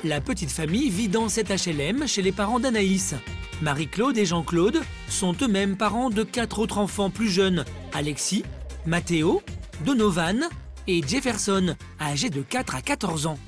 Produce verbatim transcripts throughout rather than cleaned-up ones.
La petite famille vit dans cet H L M chez les parents d'Anaïs. Marie-Claude et Jean-Claude sont eux-mêmes parents de quatre autres enfants plus jeunes. Alexis, Mathéo, Donovan et Jefferson, âgés de quatre à quatorze ans.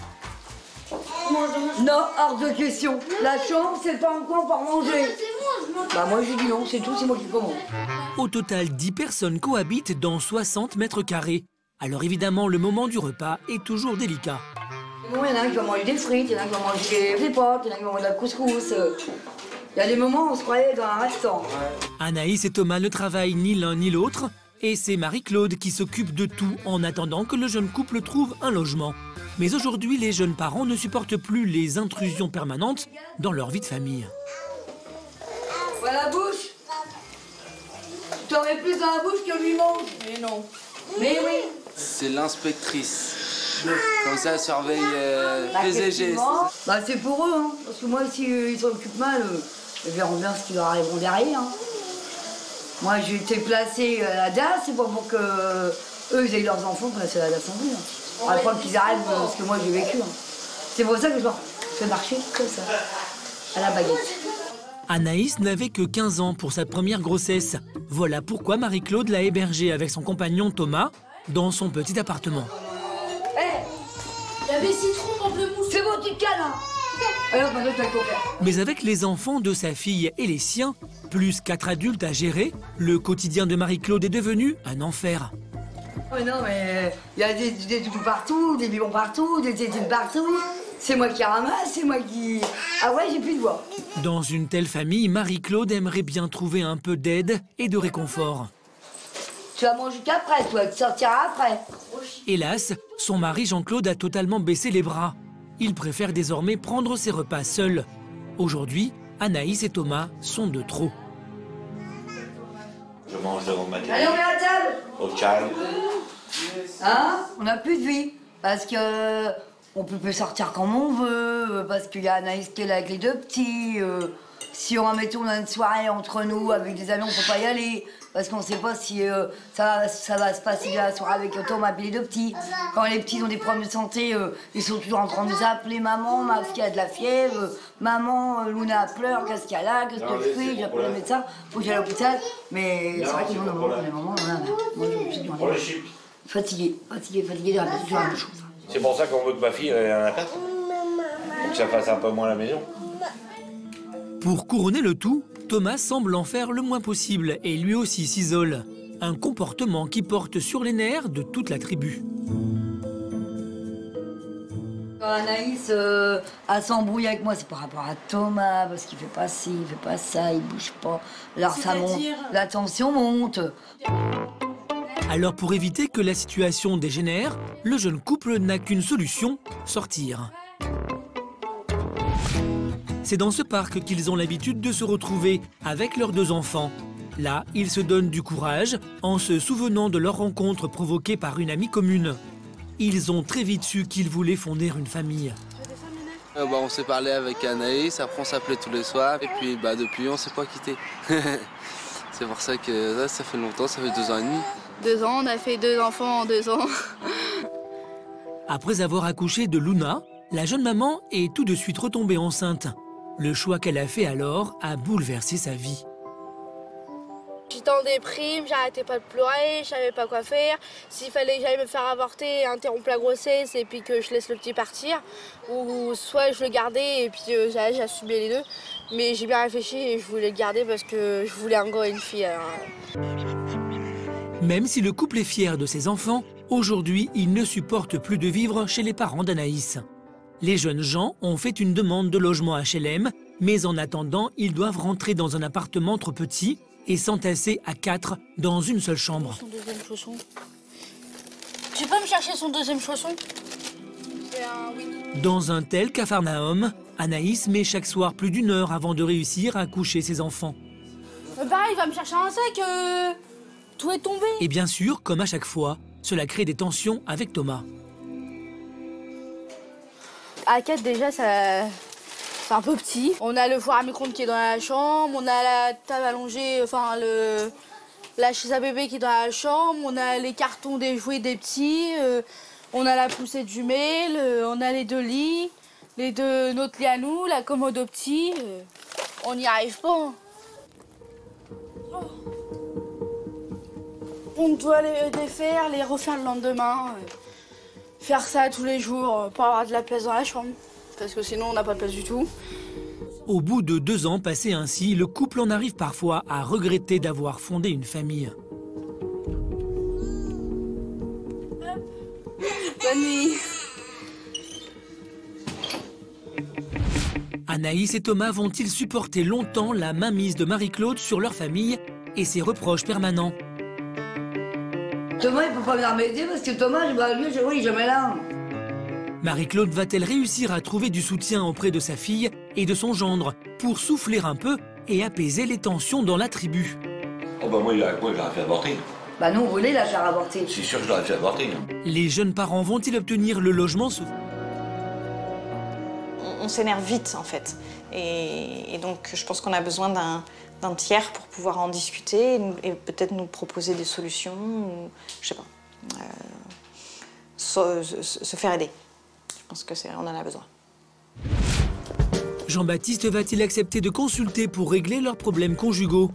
Non, hors de question. La chambre, c'est pas un coin pour manger. Bah moi j'ai dit non, c'est tout, c'est moi qui commande. Au total, dix personnes cohabitent dans soixante mètres carrés. Alors évidemment, le moment du repas est toujours délicat. Bon, il y en a un qui va manger des frites, il y en a un qui va manger des pâtes, il y en a un qui va manger de la couscous. Il y a des moments où on se croyait dans un restaurant. Anaïs et Thomas ne travaillent ni l'un ni l'autre. Et c'est Marie-Claude qui s'occupe de tout en attendant que le jeune couple trouve un logement. Mais aujourd'hui, les jeunes parents ne supportent plus les intrusions permanentes dans leur vie de famille. Voilà la bouche. Tu aurais plus dans la bouche que lui mange. Mais non. Mais oui. C'est l'inspectrice. Comme ça, elle surveille euh, bah, les gestes. Bah, c'est pour eux, hein. Parce que moi, s'ils euh, s'en occupent mal, euh, ils verront bien ce qui leur arriveront derrière. Hein. Moi, j'ai été placée à la D A S, c'est pas pour que euh, eux, ils aient leurs enfants placés à la D A S non plus. Hein. À fois qu'ils arrêtent euh, ce que moi, j'ai vécu. Hein. C'est pour ça que je leur fais marcher comme ça, à la baguette. Anaïs n'avait que quinze ans pour sa première grossesse. Voilà pourquoi Marie-Claude l'a hébergée avec son compagnon Thomas dans son petit appartement. Hé hey, il y avait citron, pamplemousse. C'est bon, tu te calmes. Alors, maintenant, tu as couvert. Mais avec les enfants de sa fille et les siens, plus quatre adultes à gérer, le quotidien de Marie-Claude est devenu un enfer. Oh non, mais il y a des, des toutous partout, des biberons partout, des tétines partout. C'est moi qui ramasse, c'est moi qui... Ah ouais, j'ai plus de voix. Dans une telle famille, Marie-Claude aimerait bien trouver un peu d'aide et de réconfort. Tu vas manger qu'après, toi, tu sortiras après. Hélas, son mari Jean-Claude a totalement baissé les bras. Il préfère désormais prendre ses repas seul. Aujourd'hui, Anaïs et Thomas sont de trop. Je mange devant ma télé. Allez, on met à table. Au calme. Hein? On n'a plus de vie. Parce que... On peut plus sortir comme on veut, parce qu'il y a Anaïs qui est là avec les deux petits. Euh, si on, mettons, on a une soirée entre nous avec des amis, on peut pas y aller. Parce qu'on sait pas si euh, ça, ça va se passer la soirée avec Thomas et les deux petits. Quand les petits ont des problèmes de santé, euh, ils sont toujours en train de nous appeler maman, ma fille a de la fièvre, euh, maman, euh, Luna pleure, qu'est-ce qu'il y a là, qu'est-ce que je fais, j'appelle le médecin, faut que j'aille à l'hôpital. Mais c'est vrai qu'ils ont des moments, des moments, moi je suis fatiguée, fatiguée, fatiguée de répéter toujours la même chose. C'est pour ça qu'on veut que ma fille ait un appart. Pour que ça fasse un peu moins la maison. Pour couronner le tout, Thomas semble en faire le moins possible et lui aussi s'isole. Un comportement qui porte sur les nerfs de toute la tribu. Quand Anaïs euh, a s'embrouillé avec moi, c'est par rapport à Thomas, parce qu'il fait pas ci, il fait pas ça, il bouge pas. Alors ça monte, la tension monte. Alors pour éviter que la situation dégénère, le jeune couple n'a qu'une solution, sortir. C'est dans ce parc qu'ils ont l'habitude de se retrouver avec leurs deux enfants. Là, ils se donnent du courage en se souvenant de leur rencontre provoquée par une amie commune. Ils ont très vite su qu'ils voulaient fonder une famille. Euh, bah, on s'est parlé avec Anaïs, après on s'appelait tous les soirs, et puis bah, depuis on s'est pas quitté. C'est pour ça que là, ça fait longtemps, ça fait deux ans et demi. Deux ans, on a fait deux enfants en deux ans. Après avoir accouché de Luna, la jeune maman est tout de suite retombée enceinte. Le choix qu'elle a fait alors a bouleversé sa vie. J'étais en déprime, j'arrêtais pas de pleurer, je savais pas quoi faire. S'il fallait que j'aille me faire avorter, interrompre la grossesse et puis que je laisse le petit partir, ou soit je le gardais et puis euh, j'assumais les deux. Mais j'ai bien réfléchi et je voulais le garder parce que je voulais un gars et une fille. Alors... Même si le couple est fier de ses enfants, aujourd'hui, il ne supporte plus de vivre chez les parents d'Anaïs. Les jeunes gens ont fait une demande de logement H L M, mais en attendant, ils doivent rentrer dans un appartement trop petit et s'entasser à quatre dans une seule chambre. Son deuxième chausson. Tu peux me chercher son deuxième chausson? Un... Oui. Dans un tel capharnaüm, Anaïs met chaque soir plus d'une heure avant de réussir à coucher ses enfants. Mais pareil, il va me chercher un sac, euh... tout est tombé. Et bien sûr, comme à chaque fois, cela crée des tensions avec Thomas. À quatre déjà, ça... c'est un peu petit. On a le four à micro-ondes qui est dans la chambre, on a la table allongée, enfin le... la chaise à bébé qui est dans la chambre, on a les cartons des jouets des petits, euh... on a la poussette jumelle, euh... on a les deux lits. Les deux, notre lit à nous, la commode au petit, euh, on n'y arrive pas. Oh. On doit les défaire, les refaire le lendemain. Euh, faire ça tous les jours euh, pour avoir de la place dans la chambre. Parce que sinon, on n'a pas de place du tout. Au bout de deux ans passés ainsi, le couple en arrive parfois à regretter d'avoir fondé une famille. Bonne nuit. Anaïs et Thomas vont-ils supporter longtemps la mainmise de Marie-Claude sur leur famille et ses reproches permanents? Thomas, il peut pas venir m'aider parce que Thomas, bah, lui, je vois, il est jamais là. Marie-Claude va-t-elle réussir à trouver du soutien auprès de sa fille et de son gendre pour souffler un peu et apaiser les tensions dans la tribu? Oh bah moi, il a, moi je l'aurais fait avorter. Bah nous, on voulait la faire avorter. C'est sûr que je l'aurais fait avorter. Les jeunes parents vont-ils obtenir le logement? On, on s'énerve vite, en fait. Et, et donc, je pense qu'on a besoin d'un d'un tiers pour pouvoir en discuter et, et peut-être nous proposer des solutions, ou, je sais pas, euh, se, se, se faire aider. Je pense que c'est, on en a besoin. Jean-Baptiste va-t-il accepter de consulter pour régler leurs problèmes conjugaux?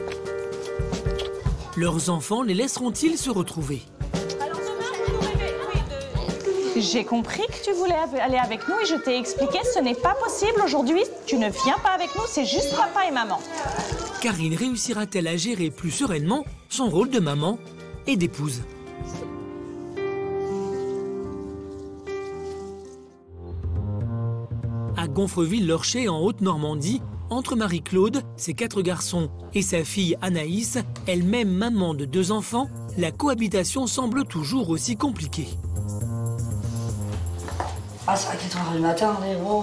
Leurs enfants les laisseront-ils se retrouver? J'ai compris que tu voulais aller avec nous et je t'ai expliqué ce n'est pas possible aujourd'hui. Tu ne viens pas avec nous, c'est juste papa et maman. Karine réussira-t-elle à gérer plus sereinement son rôle de maman et d'épouse? À Gonfreville-Lorcher, en Haute-Normandie, entre Marie-Claude, ses quatre garçons et sa fille Anaïs, elle-même maman de deux enfants, la cohabitation semble toujours aussi compliquée. Ah, c'est à quatre heures du matin, mais oh.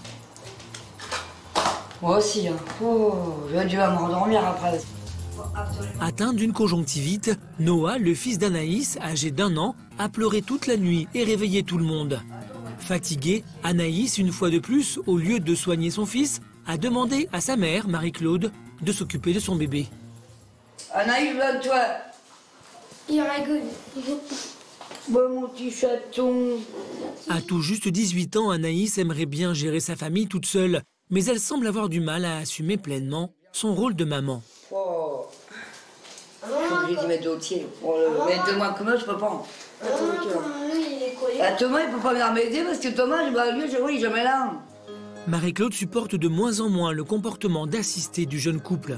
Moi aussi, hein. Oh, j'ai dû me rendormir après. Atteint d'une conjonctivite, Noah, le fils d'Anaïs, âgé d'un an, a pleuré toute la nuit et réveillé tout le monde. Fatiguée, Anaïs, une fois de plus, au lieu de soigner son fils, a demandé à sa mère, Marie-Claude, de s'occuper de son bébé. Anaïs, toi. Il rigole. Bon, mon petit chaton. À tout juste dix-huit ans, Anaïs aimerait bien gérer sa famille toute seule, mais elle semble avoir du mal à assumer pleinement son rôle de maman. Oh. Je suis obligée d'y mettre d'autres pieds. Bon, mais de moins que moi, je peux pas. Bah, Thomas, il peut pas venir m'aider parce que Thomas, bah, lui, je vois, il est jamais là. Marie-Claude supporte de moins en moins le comportement d'assisté du jeune couple.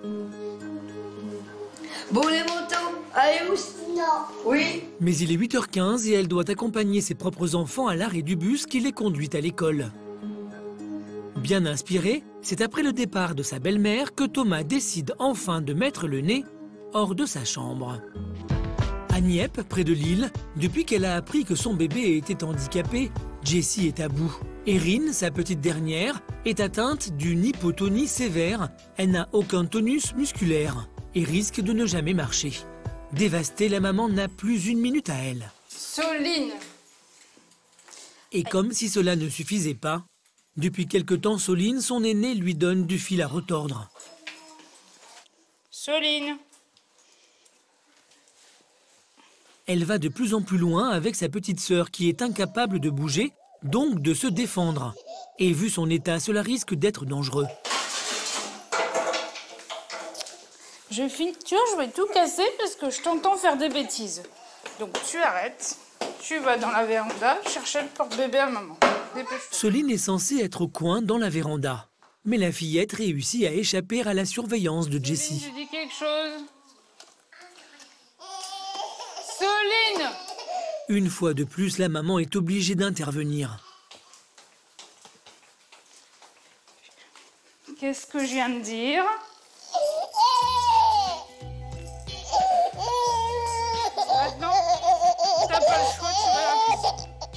Bon, les motos, allez où? Non. Oui. Mais il est huit heures quinze et elle doit accompagner ses propres enfants à l'arrêt du bus qui les conduit à l'école. Bien inspiré, c'est après le départ de sa belle-mère que Thomas décide enfin de mettre le nez hors de sa chambre. À Nieppe, près de Lille, depuis qu'elle a appris que son bébé était handicapé, Jessie est à bout. Erin, sa petite dernière, est atteinte d'une hypotonie sévère. Elle n'a aucun tonus musculaire et risque de ne jamais marcher. Dévastée, la maman n'a plus une minute à elle. Soline. Et comme si cela ne suffisait pas, depuis quelque temps, Soline, son aînée, lui donne du fil à retordre. Soline. Elle va de plus en plus loin avec sa petite sœur qui est incapable de bouger, donc de se défendre. Et vu son état, cela risque d'être dangereux. Je finis, tu vois, je vais tout casser parce que je t'entends faire des bêtises. Donc tu arrêtes, tu vas dans la véranda chercher le porte-bébé à maman. Dépêche-toi. Soline est censée être au coin dans la véranda. Mais la fillette réussit à échapper à la surveillance de Jessie. Soline, tu dis quelque chose? Soline! Une fois de plus, la maman est obligée d'intervenir. Qu'est-ce que je viens de dire? Maintenant, t'as pas le choix, tu vas à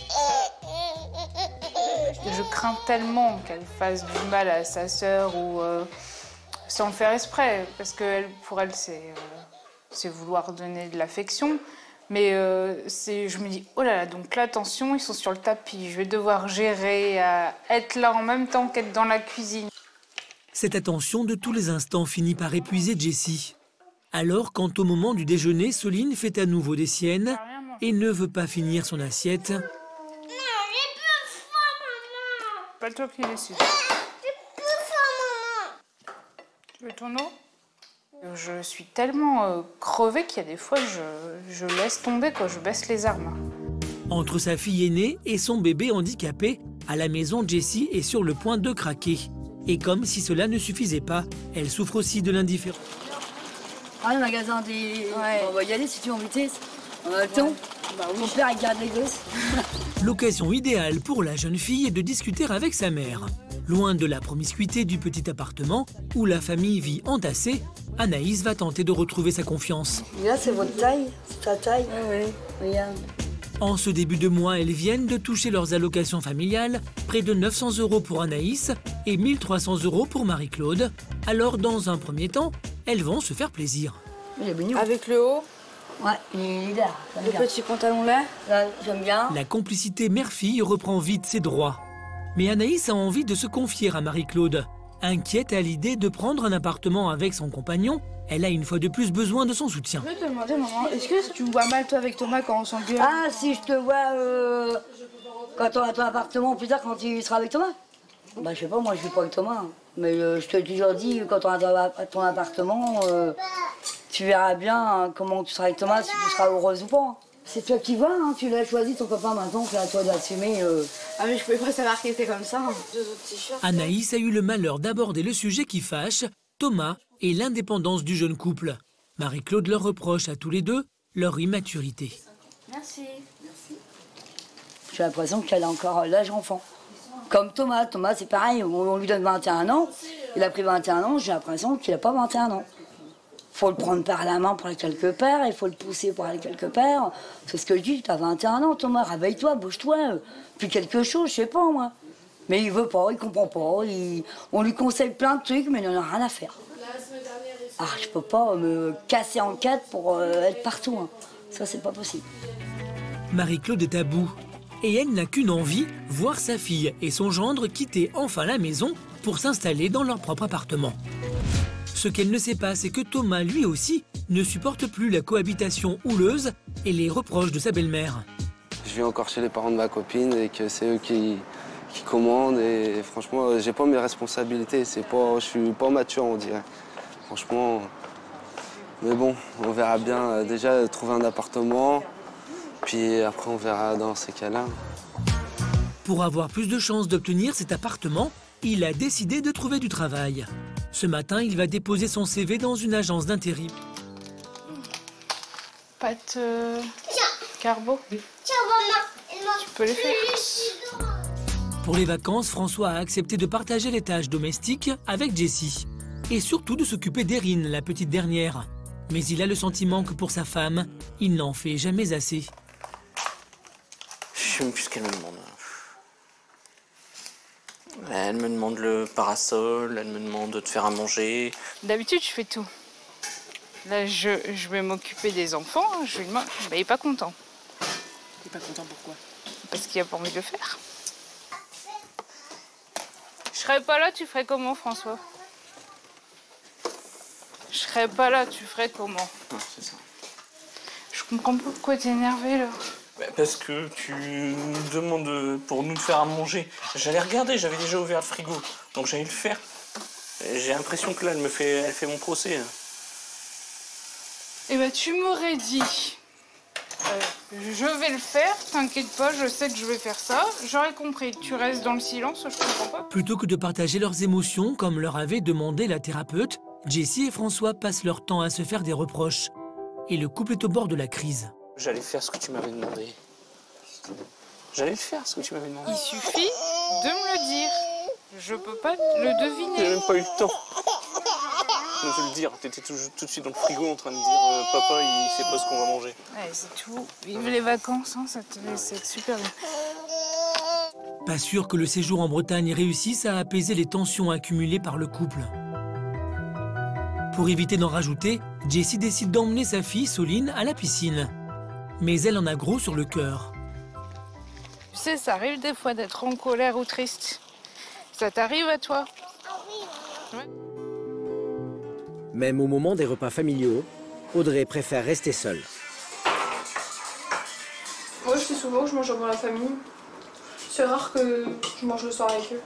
la cuisine. Je crains tellement qu'elle fasse du mal à sa sœur ou euh, sans le faire exprès, parce que elle, pour elle, c'est euh, c'est vouloir donner de l'affection. Mais euh, je me dis, oh là là, donc là, attention, ils sont sur le tapis. Je vais devoir gérer, euh, être là en même temps qu'être dans la cuisine. Cette attention de tous les instants finit par épuiser Jessie. Alors, quand au moment du déjeuner, Soline fait à nouveau des siennes et ne veut pas finir son assiette, Pas toi qui décides. Tu veux ton eau? Je suis tellement euh, crevée qu'il y a des fois, je, je laisse tomber, quoi. Je baisse les armes. Entre sa fille aînée et son bébé handicapé, à la maison, Jessie est sur le point de craquer. Et comme si cela ne suffisait pas, elle souffre aussi de l'indifférence. Ah, le magasin des... Ouais. On va y aller si tu es en vitesse. On a le temps. Bah, oui. Mon père, il garde les gosses. L'occasion idéale pour la jeune fille est de discuter avec sa mère. Loin de la promiscuité du petit appartement où la famille vit entassée, Anaïs va tenter de retrouver sa confiance. Et là, c'est votre taille, c'est ta taille. Oui, oui. Regarde. En ce début de mois, elles viennent de toucher leurs allocations familiales, près de neuf cents euros pour Anaïs et mille trois cents euros pour Marie-Claude. Alors, dans un premier temps, elles vont se faire plaisir. Il est mignon. Avec le haut? Ouais, il est là. Le petit pantalon là? Là, j'aime bien. La complicité mère-fille reprend vite ses droits. Mais Anaïs a envie de se confier à Marie-Claude. Inquiète à l'idée de prendre un appartement avec son compagnon, elle a une fois de plus besoin de son soutien. Je peux te demander, maman, est-ce que tu me vois mal, toi, avec Thomas, quand on s'engueule? Ah, si je te vois euh, quand on a ton appartement, plus tard, quand tu seras avec Thomas? Bah, je sais pas, moi, je vis pas avec Thomas. Hein. Mais euh, je te l'ai toujours dit, quand on a ton appartement, euh, tu verras bien hein, comment tu seras avec Thomas, si tu seras heureuse ou pas. Hein. C'est toi qui vois, hein, tu l'as choisi, ton copain, maintenant, c'est à toi d'assumer. Euh... Ah, mais je pouvais pas savoir qu'il était comme ça. Hein. Anaïs a eu le malheur d'aborder le sujet qui fâche, Thomas et l'indépendance du jeune couple. Marie-Claude leur reproche à tous les deux leur immaturité. Merci. Merci. J'ai l'impression qu'elle a encore l'âge enfant. Comme Thomas. Thomas, c'est pareil, on lui donne vingt et un ans. Il a pris vingt et un ans, j'ai l'impression qu'il n'a pas vingt et un ans. Il faut le prendre par la main pour aller quelque part, il faut le pousser pour aller quelque part. C'est ce que je dis, tu as vingt et un ans, Thomas, réveille-toi, bouge-toi, puis quelque chose, je sais pas moi. Mais il veut pas, il comprend pas, il... on lui conseille plein de trucs, mais il n'en a rien à faire. Ah, je peux pas me casser en quatre pour euh, être partout, hein. Ça c'est pas possible. Marie-Claude est à bout, et elle n'a qu'une envie, voir sa fille et son gendre quitter enfin la maison pour s'installer dans leur propre appartement. Ce qu'elle ne sait pas, c'est que Thomas, lui aussi, ne supporte plus la cohabitation houleuse et les reproches de sa belle-mère. Je vis encore chez les parents de ma copine et que c'est eux qui, qui commandent. Et franchement, j'ai pas mes responsabilités. C'est pas, je suis pas mature, on dirait. Franchement. Mais bon, on verra bien. Déjà, trouver un appartement. Puis après, on verra dans ces cas-là. Pour avoir plus de chances d'obtenir cet appartement, il a décidé de trouver du travail. Ce matin, il va déposer son C V dans une agence d'intérim. Pâtes euh, carbo. Tiens, maman. Tu peux les faire. Pour les vacances, François a accepté de partager les tâches domestiques avec Jessie. Et surtout de s'occuper d'Erin, la petite dernière. Mais il a le sentiment que pour sa femme, il n'en fait jamais assez. Je sais même plus ce qu'elle me demande. Elle me demande le parasol, elle me demande de faire à manger. D'habitude, je fais tout. Là, je, je vais m'occuper des enfants. Je lui demande. Bah, il n'est pas content. Il n'est pas content pourquoi? Parce qu'il n'a pas envie de le faire. Je serais pas là, tu ferais comment, François? Je serais pas là, tu ferais comment? Ah, c'est ça. Je comprends pas pourquoi t'es énervé, là. Bah, parce que tu nous demandes pour nous de faire à manger. J'allais regarder, j'avais déjà ouvert le frigo, donc j'allais le faire. J'ai l'impression que là, elle me fait, elle fait mon procès. Eh ben, tu m'aurais dit, euh, je vais le faire, t'inquiète pas, je sais que je vais faire ça. J'aurais compris, tu restes dans le silence, je comprends pas. Plutôt que de partager leurs émotions, comme leur avait demandé la thérapeute, Jessie et François passent leur temps à se faire des reproches. Et le couple est au bord de la crise. J'allais faire ce que tu m'avais demandé. J'allais le faire, ce que tu m'avais demandé. Il suffit de me le dire. Je peux pas le deviner. J'ai même pas eu le temps de te le dire. T'étais tout, tout de suite dans le frigo en train de dire euh, papa, il sait pas ce qu'on va manger. Ouais, c'est tout. Vive les vacances, hein, ça te laisse être super bien. Pas sûr que le séjour en Bretagne réussisse à apaiser les tensions accumulées par le couple. Pour éviter d'en rajouter, Jessie décide d'emmener sa fille, Soline, à la piscine. Mais elle en a gros sur le cœur. Tu sais, ça arrive des fois d'être en colère ou triste. Ça t'arrive à toi? Ouais. Même au moment des repas familiaux, Audrey préfère rester seule. Moi, je sais souvent que je mange avant la famille. C'est rare que je mange le soir avec eux.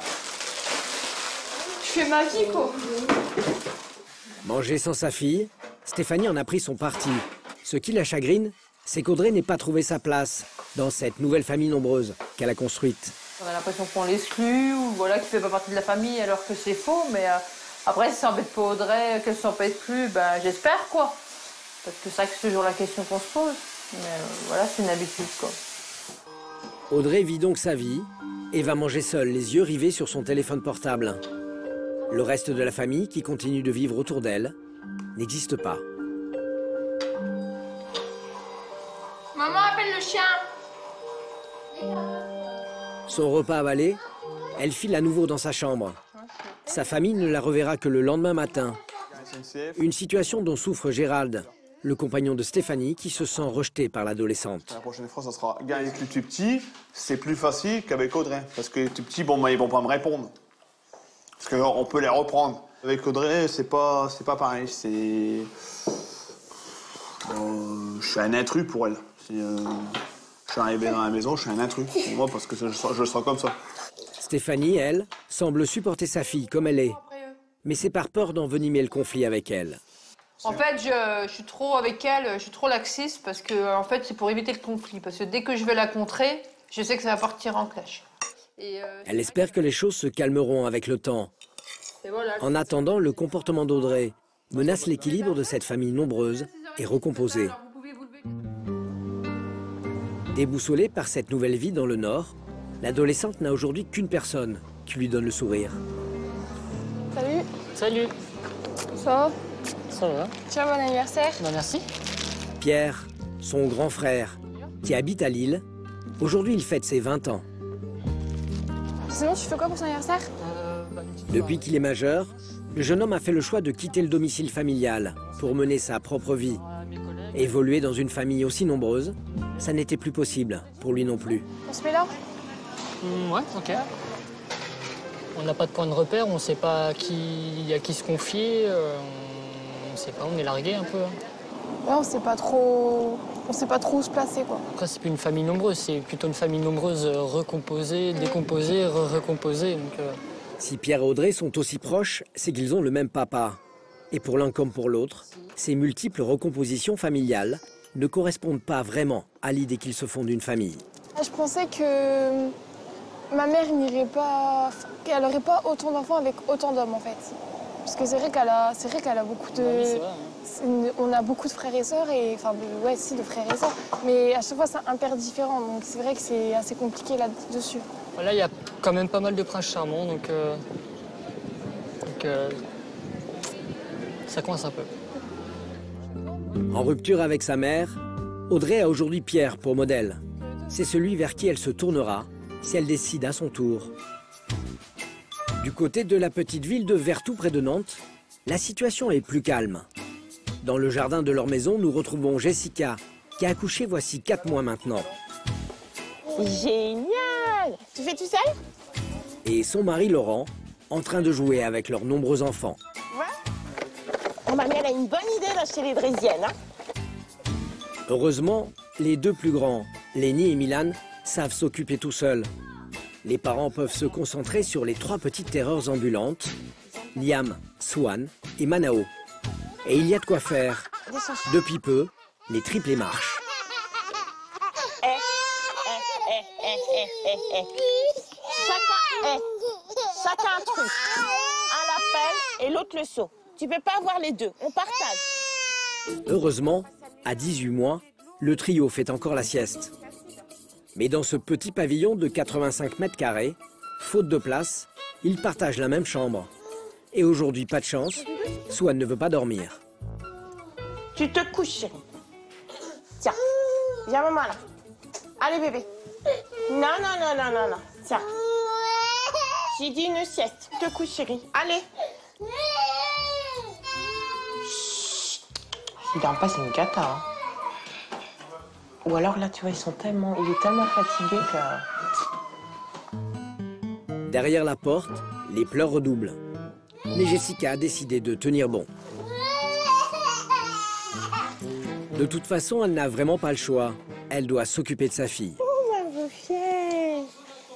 Je fais ma vie, quoi. Manger sans sa fille, Stéphanie en a pris son parti. Ce qui la chagrine, c'est qu'Audrey n'ait pas trouvé sa place dans cette nouvelle famille nombreuse qu'elle a construite. On a l'impression qu'on l'exclut ou voilà, qu'il ne fait pas partie de la famille alors que c'est faux. Mais euh, après, si ça embête pas Audrey, qu'elle ne s'embête plus, ben, j'espère quoi. Parce que c'est vrai que c'est toujours la question qu'on se pose. Mais euh, voilà, c'est une habitude quoi. Audrey vit donc sa vie et va manger seule, les yeux rivés sur son téléphone portable. Le reste de la famille, qui continue de vivre autour d'elle, n'existe pas. Maman appelle le chien. Son repas avalé, elle file à nouveau dans sa chambre. Sa famille ne la reverra que le lendemain matin. Une situation dont souffre Gérald, le compagnon de Stéphanie, qui se sent rejeté par l'adolescente. La prochaine fois, ça sera gars avec les tout petits, c'est plus facile qu'avec Audrey. Parce que les tout petits, bon, bah, ils vont pas me répondre. Parce qu'on peut les reprendre. Avec Audrey, c'est pas, c'est pas pareil. C'est. Euh, je suis un intrus pour elle. Euh, je suis arrivé dans la maison, je suis un intrus pour moi parce que je, je le sens comme ça. Stéphanie, elle, semble supporter sa fille comme elle est. Mais c'est par peur d'envenimer le conflit avec elle. En fait, je, je suis trop avec elle, je suis trop laxiste parce que en fait, c'est pour éviter le conflit. Parce que dès que je vais la contrer, je sais que ça va partir en clash. Et euh, Elle espère que les choses se calmeront avec le temps. voilà. En attendant, le comportement d'Audrey menace l'équilibre de cette famille nombreuse et recomposée. Déboussolée par cette nouvelle vie dans le Nord, l'adolescente n'a aujourd'hui qu'une personne qui lui donne le sourire. Salut. Salut. Ça va? Ça va. Tiens, bon anniversaire. Bah, merci. Pierre, son grand frère, qui habite à Lille, aujourd'hui il fête ses vingt ans. Sinon, tu fais quoi pour son anniversaire? Depuis qu'il est majeur, le jeune homme a fait le choix de quitter le domicile familial pour mener sa propre vie. Évoluer dans une famille aussi nombreuse, ça n'était plus possible pour lui non plus. On se met là? Mmh, ouais, ok. On n'a pas de point de repère, on ne sait pas qui, à qui se confier, euh, on ne sait pas, on est largué un peu. Ouais, on sait pas trop, on sait pas trop où se placer quoi. Après, c'est plus une famille nombreuse, c'est plutôt une famille nombreuse recomposée, décomposée, re-recomposée. Donc, euh... Si Pierre et Audrey sont aussi proches, c'est qu'ils ont le même papa. Et pour l'un comme pour l'autre, ces multiples recompositions familiales ne correspondent pas vraiment à l'idée qu'ils se font d'une famille. Je pensais que ma mère n'irait pas, qu'elle n'aurait pas autant d'enfants avec autant d'hommes en fait. Parce que c'est vrai qu'elle a, c'est vrai qu'elle a beaucoup de, oui, c'est vrai, hein. On a beaucoup de frères et sœurs et enfin de, ouais si de frères et sœurs. Mais à chaque fois c'est un père différent donc c'est vrai que c'est assez compliqué là-dessus. Là il y a quand même pas mal de princes charmants donc, euh, donc euh, ça coince un peu. En rupture avec sa mère, Audrey a aujourd'hui Pierre pour modèle. C'est celui vers qui elle se tournera si elle décide à son tour. Du côté de la petite ville de Vertou près de Nantes, la situation est plus calme. Dans le jardin de leur maison, nous retrouvons Jessica, qui a accouché voici quatre mois maintenant. Génial! Tu fais tout seul? Et son mari Laurent, en train de jouer avec leurs nombreux enfants. Ouais. Oh, mamie, elle a une bonne idée d'acheter les draisiennes. Hein. Heureusement, les deux plus grands, Lénie et Milan, savent s'occuper tout seuls. Les parents peuvent se concentrer sur les trois petites terreurs ambulantes, Liam, Swan et Manao. Et il y a de quoi faire. Depuis peu, les triplés marchent. Eh, eh, eh, eh, eh, eh, eh. Chacun, eh, chacun un truc. Un l'appel et l'autre le seau. Tu peux pas avoir les deux, on partage. Heureusement, à dix-huit mois, le trio fait encore la sieste. Mais dans ce petit pavillon de quatre-vingt-cinq mètres carrés, faute de place, ils partagent la même chambre. Et aujourd'hui, pas de chance, Swan ne veut pas dormir. Tu te couches, chérie. Tiens, viens maman là. Allez bébé. Non, non, non, non, non, non. Tiens. J'ai dit une sieste. Tu te couches, chérie. Allez. Chut. Il dort pas, c'est une cata. Hein. Ou alors là, tu vois, ils sont tellement, il est tellement fatigué que... Derrière la porte, les pleurs redoublent. Mais Jessica a décidé de tenir bon. De toute façon, elle n'a vraiment pas le choix. Elle doit s'occuper de sa fille. Oh, ma beau fière.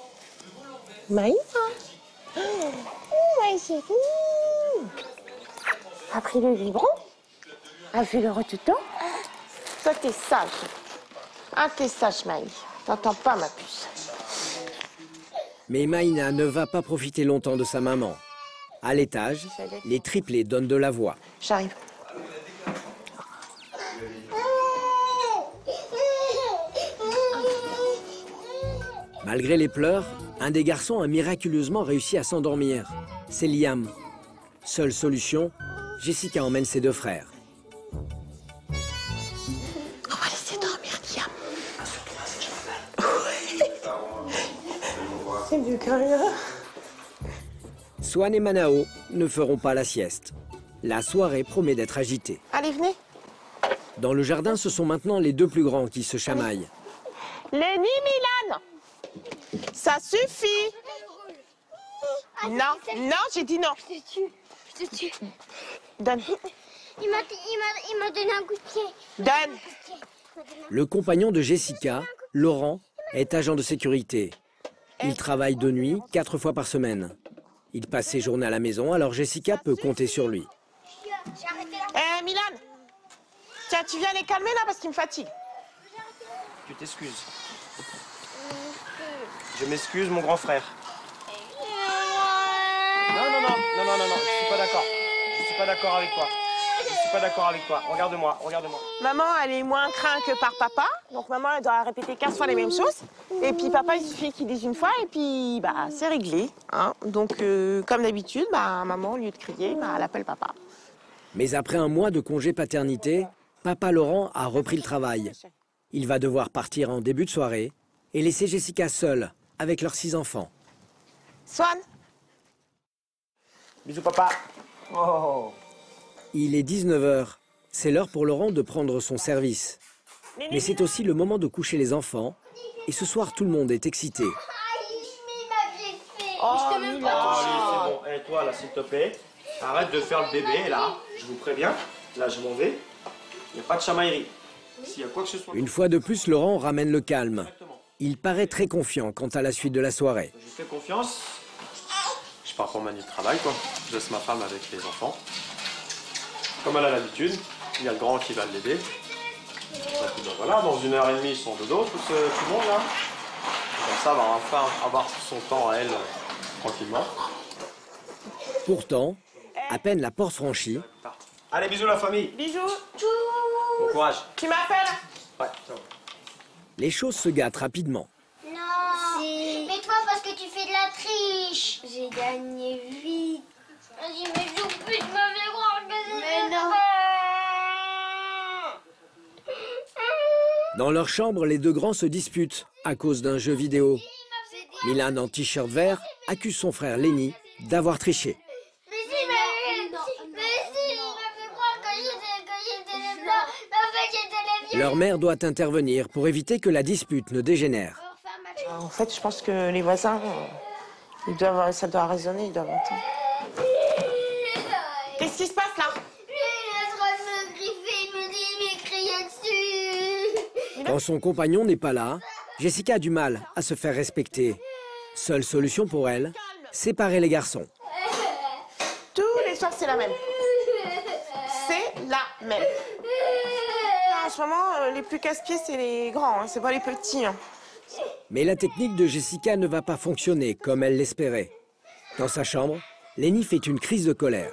Maï, oh, Maï chérie. A pris le biberon? A vu le retuton? Toi, t'es sage. Ah, t'es sage, Maï. T'entends pas, ma puce. Mais Maïna ne va pas profiter longtemps de sa maman. À l'étage, les triplés donnent de la voix. J'arrive. Malgré les pleurs, un des garçons a miraculeusement réussi à s'endormir. C'est Liam. Seule solution, Jessica emmène ses deux frères. On va laisser dormir Liam. C'est mieux que rien. Swan et Manao ne feront pas la sieste. La soirée promet d'être agitée. Allez, venez. Dans le jardin, ce sont maintenant les deux plus grands qui se chamaillent. Lenny, Milan, ça suffit. Non, non, j'ai dit non. Je te tue, je te tue. Donne. Il m'a donné un coup de pied. Donne. Le compagnon de Jessica, Laurent, est agent de sécurité. Il travaille de nuit, quatre fois par semaine. Il passe ses journées à la maison, alors Jessica peut compter sur lui. Eh, Milan, tiens, tu viens les calmer là parce qu'ils me fatiguent. Tu t'excuses. Je m'excuse, mon grand frère. Non, non, non, non, non, non, non, je suis pas d'accord. Je suis pas d'accord avec toi. Je suis pas d'accord avec toi. Regarde-moi, regarde-moi. Maman, elle est moins crainte que par papa. Donc maman, elle doit répéter quinze fois les mêmes choses. Et puis papa, il suffit qu'il dise une fois et puis bah c'est réglé. Hein. Donc euh, comme d'habitude, bah, maman, au lieu de crier, bah, elle appelle papa. Mais après un mois de congé paternité, papa Laurent a repris le travail. Il va devoir partir en début de soirée et laisser Jessica seule avec leurs six enfants. Swan. Bisous, papa. Oh. Il est dix-neuf heures. C'est l'heure pour Laurent de prendre son service. Mais c'est aussi le moment de coucher les enfants. Et ce soir, tout le monde est excité. Oh, Allez, c'est bon. Et toi, là, s'il te plaît, arrête de faire le bébé, là. Je vous préviens. Là, je m'en vais. Il n'y a pas de chamaillerie. S'il y a quoi que ce soit... Une fois de plus, Laurent ramène le calme. Il paraît très confiant quant à la suite de la soirée. Je fais confiance. Je pars pour ma nuit de travail, quoi. Je laisse ma femme avec les enfants. Comme elle a l'habitude, il y a le grand qui va l'aider. Donc voilà, dans une heure et demie, ils sont dodo, tout, ce, tout le monde là. Comme ça, elle va enfin avoir son temps à elle, euh, tranquillement. Pourtant, à peine la porte franchie... Allez, bisous la famille. Bisous. Bon courage. Tu m'appelles? Ouais, ciao. Les choses se gâtent rapidement. Non. Mais toi, parce que tu fais de la triche. J'ai gagné vite. Vas-y, mais je plus, je me fais croire que c'est... Mais non. Dans leur chambre, les deux grands se disputent à cause d'un jeu vidéo. Milan, en t-shirt vert, accuse son frère Lenny d'avoir triché. Mais si, mais, mais si, il m'a fait croire que j'étais les blancs, mais en fait j'étais les vieux. Leur mère doit intervenir pour éviter que la dispute ne dégénère. En fait, je pense que les voisins, ils doivent, ça doit résonner, ils doivent entendre. Qu'est-ce qui se passe là? Lui, il est en train de me griffer, il me dit, il m'écriait dessus. Quand son compagnon n'est pas là, Jessica a du mal à se faire respecter. Seule solution pour elle, séparer les garçons. Tous les soirs, c'est la même. C'est la même. En ce moment, les plus casse-pieds, c'est les grands, hein, c'est pas les petits. Hein. Mais la technique de Jessica ne va pas fonctionner comme elle l'espérait. Dans sa chambre, Lenny fait une crise de colère.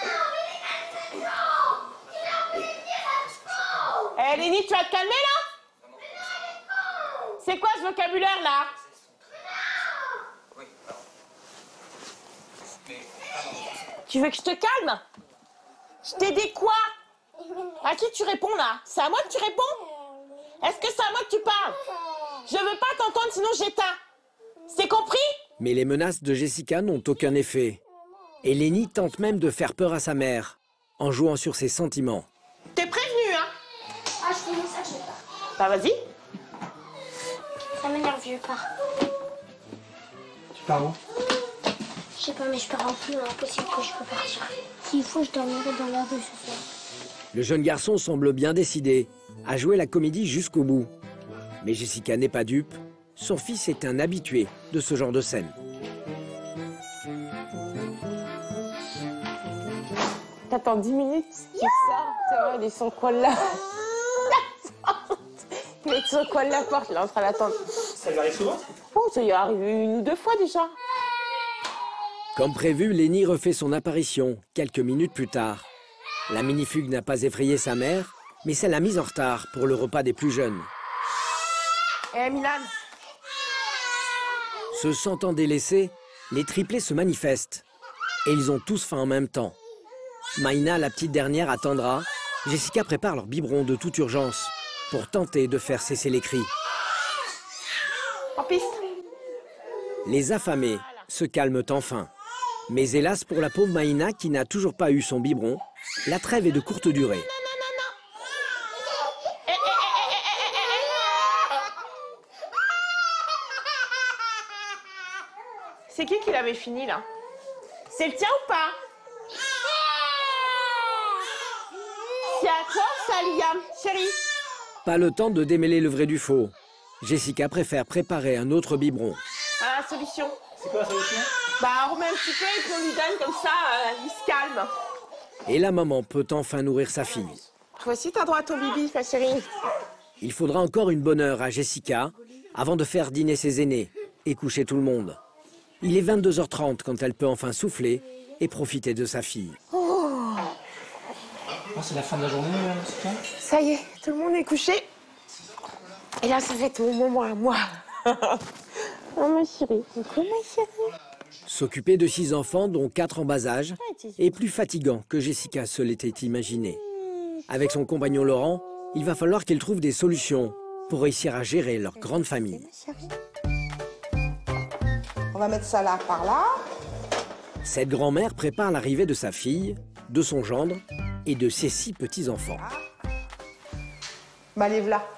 Hé, hey, Lenny, tu vas te calmer, là? C'est quoi ce vocabulaire, là? Tu veux que je te calme? Je t'ai dit quoi? À qui tu réponds, là? C'est à moi que tu réponds? Est-ce que c'est à moi que tu parles? Je veux pas t'entendre, sinon j'éteins. C'est compris? Mais les menaces de Jessica n'ont aucun effet. Et Lenny tente même de faire peur à sa mère, en jouant sur ses sentiments. T'es prévenu, hein? Ah, je connais ça, je sais pas. Bah, vas-y. Ça m'énerve, je pars. Tu pars où? Je sais pas, mais je pars en plus, impossible que je peux partir. S'il faut, je dormirai dans la rue ce soir. Le jeune garçon semble bien décidé à jouer la comédie jusqu'au bout. Mais Jessica n'est pas dupe. Son fils est un habitué de ce genre de scène. T'attends dix minutes pour ça. Tu vois, il est sur le coin de la... Il est sur le coin de la porte, il est en train d'attendre. Ça lui arrive souvent? Oh, ça lui est arrivé une ou deux fois déjà. Comme prévu, Lenny refait son apparition quelques minutes plus tard. La minifugue n'a pas effrayé sa mère, mais ça l'a mise en retard pour le repas des plus jeunes. Eh, hey, Milan. Se sentant délaissés, les triplés se manifestent. Et ils ont tous faim en même temps. Maïna, la petite dernière, attendra. Jessica prépare leur biberon de toute urgence pour tenter de faire cesser les cris. En piste. Les affamés se calment enfin. Mais hélas pour la pauvre Maïna qui n'a toujours pas eu son biberon, la trêve est de courte durée. C'est qui qui l'avait fini là? C'est le tien ou pas? C'est à toi ça, Liam, chérie? Pas le temps de démêler le vrai du faux. Jessica préfère préparer un autre biberon. Ah, la solution. C'est quoi la solution? Bah, on remet un petit peu et puis on lui donne comme ça, euh, il se calme. Et la maman peut enfin nourrir sa fille. Toi aussi, t'as droit à ton bibi, ma chérie. Il faudra encore une bonne heure à Jessica avant de faire dîner ses aînés et coucher tout le monde. Il est vingt-deux heures trente quand elle peut enfin souffler et profiter de sa fille. Oh. Oh, c'est la fin de la journée, Jessica? Ça y est, tout le monde est couché. Et là, ça va être mon moment à moi. Oh, ma chérie. Coucou, ma chérie. S'occuper de six enfants, dont quatre en bas âge, est plus fatigant que Jessica se l'était imaginé. Avec son compagnon Laurent, il va falloir qu'ils trouvent des solutions pour réussir à gérer leur grande famille. On va mettre ça là, par là. Cette grand-mère prépare l'arrivée de sa fille, de son gendre et de ses six petits-enfants. Bah, lève là.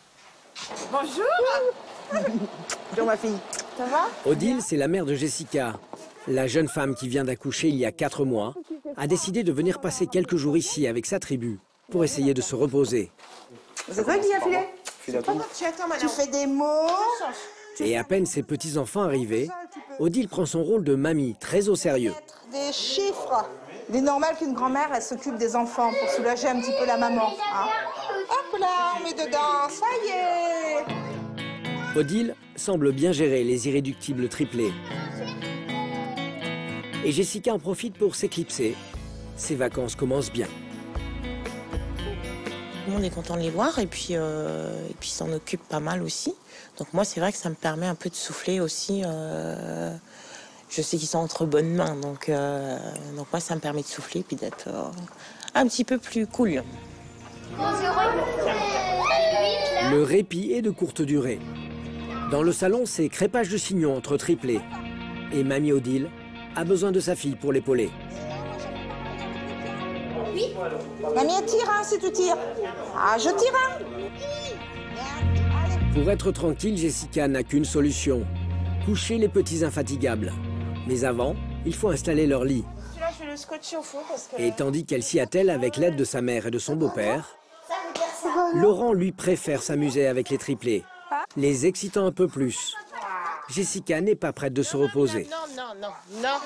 Bonjour. Bonjour, ma fille. Ça va? Odile, c'est la mère de Jessica. La jeune femme qui vient d'accoucher il y a quatre mois a décidé de venir passer quelques jours ici avec sa tribu pour essayer de se reposer. C'est quoi qui a filé? Tu fais des mots. Et à peine ses petits-enfants arrivés, Odile prend son rôle de mamie très au sérieux. Des chiffres. Il est normal qu'une grand-mère, elle s'occupe des enfants pour soulager un petit peu la maman. Hein. Hop là, on met dedans, ça y est. Odile semble bien gérer les irréductibles triplés. Et Jessica en profite pour s'éclipser. Ses vacances commencent bien. Tout le monde est content de les voir et puis, euh, et puis s'en occupe pas mal aussi. Donc moi, c'est vrai que ça me permet un peu de souffler aussi. Euh, je sais qu'ils sont entre bonnes mains, donc, euh, donc moi, ça me permet de souffler et puis d'être euh, un petit peu plus cool. Le répit est de courte durée. Dans le salon, c'est crépage de chignon entre triplés. Et Mamie Odile a besoin de sa fille pour l'épauler. Oui. Mamie, elle tire, hein, si tu tires. Ah, je tire, hein. Pour être tranquille, Jessica n'a qu'une solution. Coucher les petits infatigables. Mais avant, il faut installer leur lit. Celui-là, je vais le scotcher au fond parce que... Et tandis qu'elle s'y attelle avec l'aide de sa mère et de son beau-père, Laurent, lui, préfère s'amuser avec les triplés, les excitant un peu plus. Jessica n'est pas prête de se reposer. Non, non, non, non.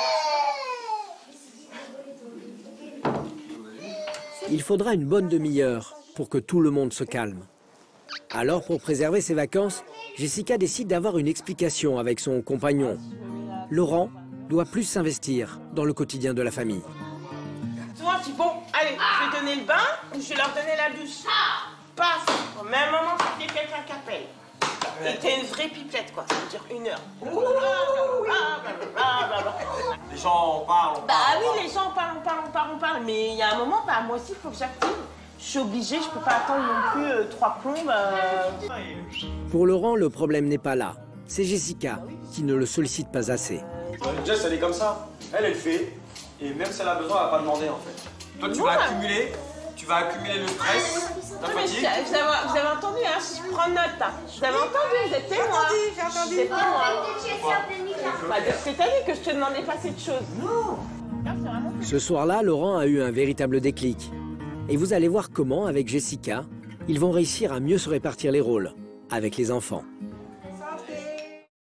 Il faudra une bonne demi-heure pour que tout le monde se calme. Alors, pour préserver ses vacances, Jessica décide d'avoir une explication avec son compagnon. Laurent doit plus s'investir dans le quotidien de la famille. Toi, tu bon, allez, je vais donner le bain ou je vais leur donner la douche. Passe, au même moment, il y a quelqu'un qui appelle. Et t'es une vraie pipelette, quoi, ça veut dire une heure. Les gens parlent, on Bah parle. oui, les gens parlent, on parle, on parle, on parle, mais il y a un moment, bah, moi aussi, il faut que j'active. Je suis obligée, je peux pas attendre non plus euh, trois plombes. Euh... Pour Laurent, le problème n'est pas là. C'est Jessica qui ne le sollicite pas assez. Jess, elle est comme ça. Elle, elle fait. Et même si elle a besoin, elle va pas demander en fait. Toi, tu Non, vas bah- accumuler. Tu vas accumuler le stress, la Non, mais fatigue. je- vous, avez, vous avez entendu, hein, je prends note. Hein. Vous avez entendu, vous êtes témoin. J'ai entendu, Vous êtes témoin. Bah, de ce que t'as dit que je te demandais pas cette chose. Non. Ce soir-là, Laurent a eu un véritable déclic. Et vous allez voir comment, avec Jessica, ils vont réussir à mieux se répartir les rôles avec les enfants.